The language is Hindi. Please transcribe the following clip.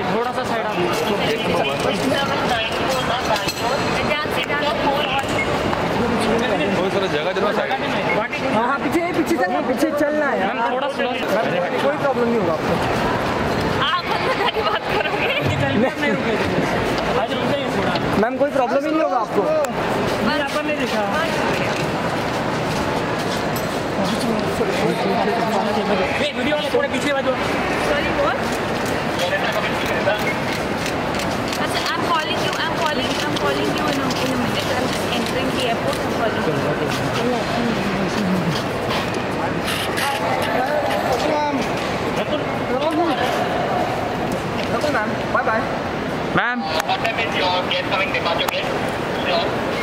थोड़ा सा साइड आप बहुत सारा जगह जगह साइड। हाँ हाँ पीछे पीछे चलना, पीछे चलना है। थोड़ा स्लो। कोई प्रॉब्लम नहीं होगा आपको। आप की बात करोगे? मैम कोई प्रॉब्लम ही नहीं होगा आपको। नहीं देखा। वीडियो वाले थोड़े पीछे बाजू। Sorry, what? I'm calling you in a minute. I'm just entering the airport. I'm calling you. Ma'am, bye bye. Ma'am What time is your gate coming departure gate?